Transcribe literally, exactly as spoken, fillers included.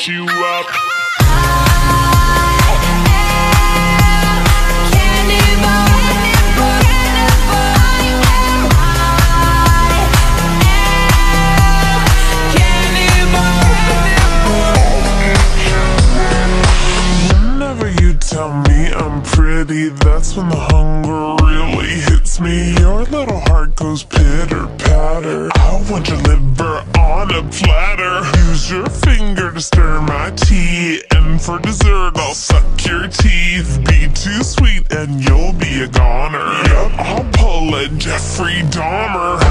fucked you up. Tell me I'm pretty, that's when the hunger really hits me. Your little heart goes pitter-patter. I want your liver on a platter. Use your finger to stir my tea, and for dessert I'll suck your teeth. Be too sweet and you'll be a goner. Yup, I'll pull a Jeffrey Dahmer.